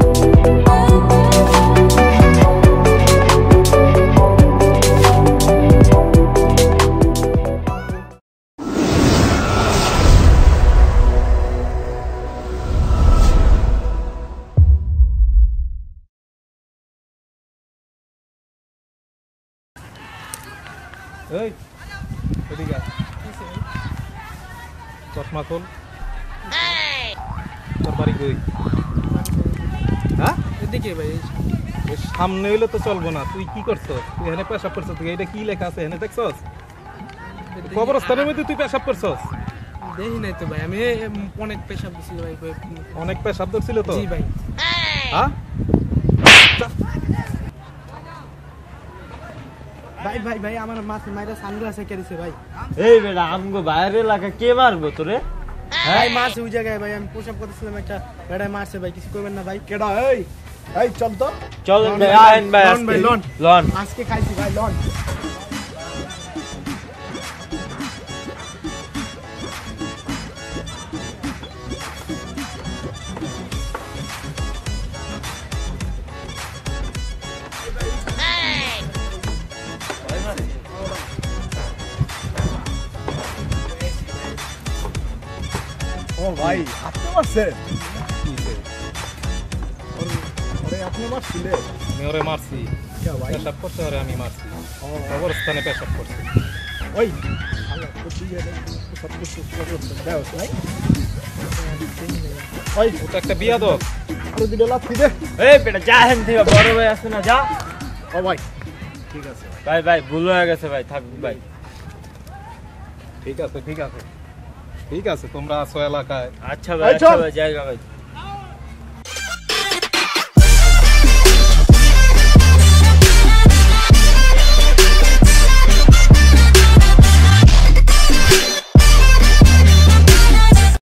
এই এদিকে চশমা খোল। তোর বাড়ি কই? হ্যাঁ এদিকে ভাই। সামনে হইলে তো চলবো না। তুই কি করছস? তুই এখানে পেশাব করছস? এটা কি লেখা আছে এখানে দেখছস? কবরস্থানের মধ্যে তুই পেশাব করছস? দেখি নাই তো ভাই, আমি অনেক পেশাব দিছিল ভাই। অনেক পেশাব ধরছিল তো? জি ভাই। হ্যাঁ ভাই ভাই ভাই আমার মাইরা সানগ্লাস এঁকে দিছে ভাই। এই বেটা আমগো বাইরের এলাকা কে মারবো তোরে? ভাই মারছে ওই জায়গায় ভাই, আমি পোশাক করতেছিলাম একটা বেড়ায় মারছে ভাই, কিছু করবেন না ভাই। কেডা? এই এই চল তো। চলেন ভাই, আহেন ভাই। লন ভাই, লন লন আজকে খাইছি ভাই, লন। ও ভাই আপনি মারছেন? কিছে? আরে আপনি মারছিলে? আমি ওরে মারছি। কে ভাই? পেশাব করতে ওরে আমি মারছি। কবরস্থানে পেশাব করছি। ওই আল্লাহ তো দিয়ে দেন সব কিছু করতে দাও ভাই। ওই ওটা একটা বিয়াদব। আরে দিলে লাথি দে। এই বেটা যা হেন থেকে, বড় ভাই আছে না, যা। ও ভাই ঠিক আছে। ভাই ভাই ভুল হয়ে গেছে ভাই, থাক ভাই। ঠিক আছে ঠিক আছে ঠিক আছে, তোমরা আছো এলাকায়। আচ্ছা ভাই, এই চল। আচ্ছা ভাই, জায়গা ভাই।